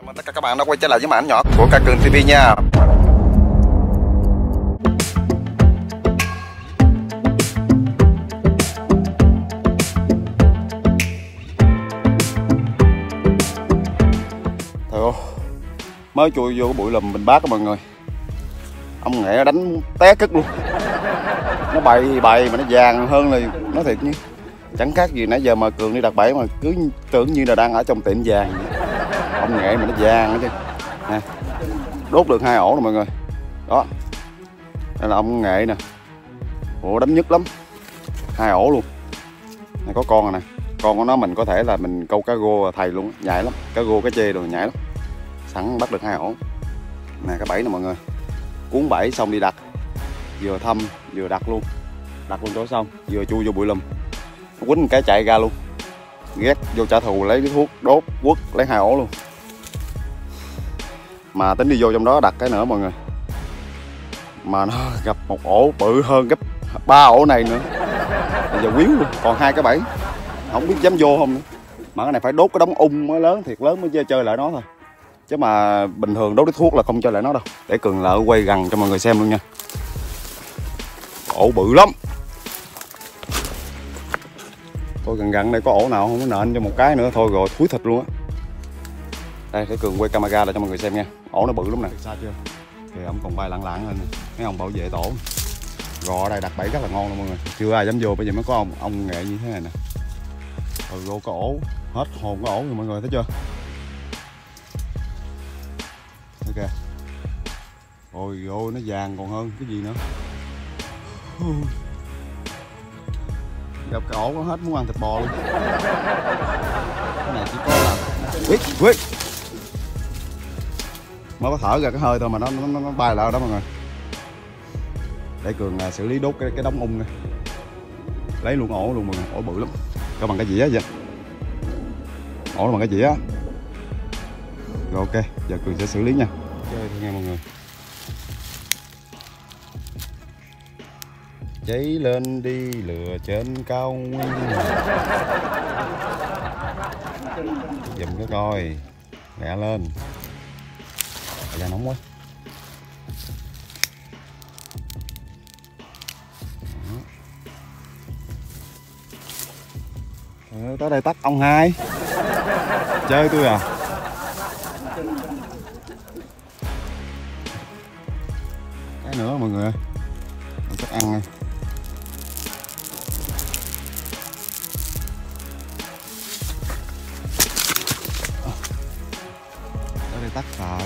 Chào mừng tất cả các bạn đã quay trở lại với màn ảnh nhỏ của Ca Cường TV nha. Thôi mới chui vô cái bụi lùm Bình Bát các mọi người. Ông Nghệ đánh té cất luôn. Nó bày mà nó vàng hơn là nói thiệt như chẳng khác gì nãy giờ mà Cường đi đặt bẫy mà cứ tưởng như là đang ở trong tiệm vàng vậy. Ông Nghệ mà nó vàng chứ nè, đốt được 2 ổ nè mọi người đó. Đây là ông Nghệ nè, ủa đánh nhất lắm, 2 ổ luôn. Này có con rồi nè, con của nó mình có thể là mình câu cá rô thầy luôn, nhạy lắm, cá rô cá chê đồ nhạy lắm, sẵn bắt được 2 ổ nè. Cái bẫy nè mọi người, cuốn bẫy xong đi đặt, vừa thăm vừa đặt luôn chỗ xong vừa chui vô bụi lùm, quýnh cái chạy ra luôn, ghét vô trả thù lấy cái thuốc đốt quất lấy 2 ổ luôn. Mà tính đi vô trong đó đặt cái nữa mọi người, mà nó gặp một ổ bự hơn gấp 3 ổ này nữa, bây giờ quýu luôn. Còn 2 cái bẫy không biết dám vô không nữa, mà cái này phải đốt cái đống ung mới lớn, thiệt lớn mới chơi lại nó thôi, chứ mà bình thường đốt cái thuốc là không chơi lại nó đâu. Để Cường lỡ quay gần cho mọi người xem luôn nha. Ổ bự lắm. Thôi gần đây có ổ nào không có nện cho một cái nữa thôi rồi thúi thịt luôn á. Đây để Cường quay camera lại cho mọi người xem nha. Ổ nó bự lắm nè. Xa chưa? Kìa ông còn bay lặng lên mấy ông bảo vệ tổ. Gò ở đây đặt bẫy rất là ngon luôn mọi người. Chưa ai dám vô, bây giờ mới có ông Nghệ như thế này nè. Rồi vô có ổ, hết hồn có ổ rồi mọi người thấy chưa? Ok. Ôi ôi nó vàng còn hơn cái gì nữa. Gặp cái ổ có hết muốn ăn thịt bò luôn. Cái này chỉ có là quyết mới có thở ra cái hơi thôi mà nó bay lại đó mọi người. Để Cường xử lý đốt cái đống ung này, lấy luôn ổ luôn mọi người. Ổ bự lắm, cho bằng cái dĩa vậy, ổ bằng cái dĩa. Rồi ok, giờ Cường sẽ xử lý nha. Chơi thôi nghe mọi người. Cháy lên đi lửa trên cao nguyên. Dùm cái coi, lẹ lên. Da nóng quá. Tới đây tắt ông hai. Chơi tôi à. Cái nữa mọi người ơi, mình sắp ăn này. Tới đây tắt rồi.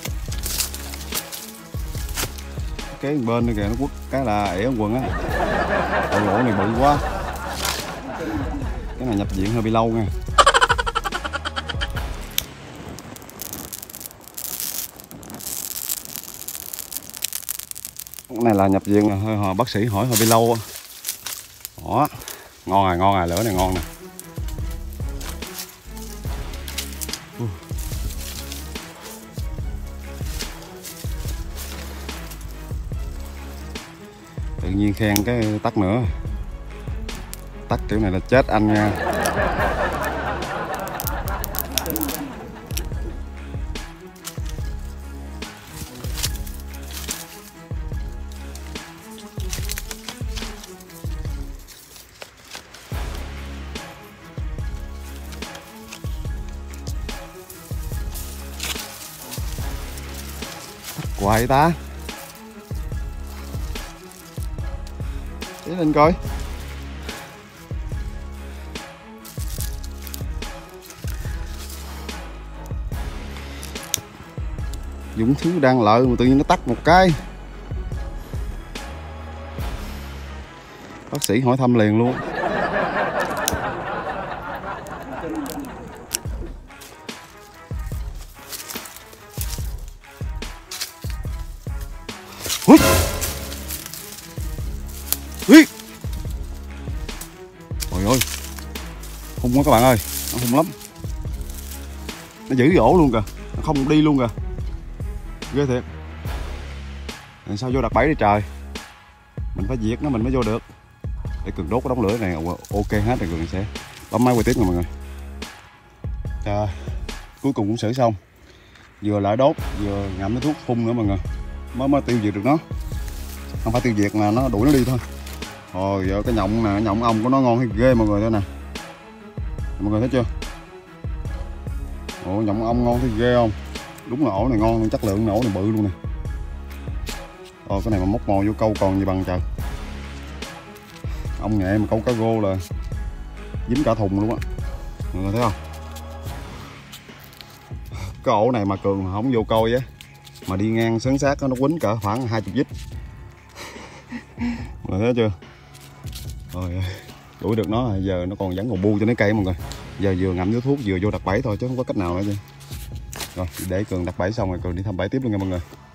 Cái bên này kìa nó quất cái là ỉa ông quần á. Ôi ổ này bự quá. Cái này nhập viện hơi bị lâu nha. Cái này là nhập viện hơi bác sĩ hỏi hơi bị lâu. Đó, ngon rồi, lửa này ngon nè. Tự nhiên khen cái tắt nữa. Tắt kiểu này là chết anh nha. Tắt hoài ta. Để lên coi. Dũng thứ đang lợi mà tự nhiên nó tắt một cái. Bác sĩ hỏi thăm liền luôn. Ui. Ui. Trời ơi, hung quá các bạn ơi, nó hung lắm. Nó giữ cái ổ luôn kìa, nó không đi luôn kìa. Ghê thiệt. Làm sao vô đặt bẫy đi trời. Mình phải diệt nó mình mới vô được. Để Cường đốt cái đống lửa này ok hết rồi Cường sẽ bấm máy quay tiếp nha mọi người. Trời, cuối cùng cũng xử xong. vừa lại đốt vừa ngậm cái thuốc phun nữa mọi người, mới tiêu diệt được nó. Không phải tiêu diệt là nó đuổi nó đi thôi. Rồi giờ cái nhộng nè, nhộng ong của nó ngon hay ghê mọi người, đây nè, mọi người thấy chưa? Ồ, nhộng ong ngon thấy ghê không? Đúng là ổ này ngon, chất lượng ổ này bự luôn nè. Cái này mà móc mồi vô câu còn gì bằng trời. Ong nghệ mà câu cá rô là dính cả thùng luôn á, mọi người thấy không? Cái ổ này mà Cường không vô coi á, mà đi ngang sấn sát nó quýnh cỡ khoảng 20 lít. Mọi người thấy chưa? Rồi đuổi được nó, giờ nó còn vẫn còn bu cho mấy cây mọi người. Giờ vừa ngậm nước thuốc vừa vô đặt bẫy thôi chứ không có cách nào nữa chứ. Rồi để Cường đặt bẫy xong rồi Cường đi thăm bẫy tiếp luôn nha mọi người.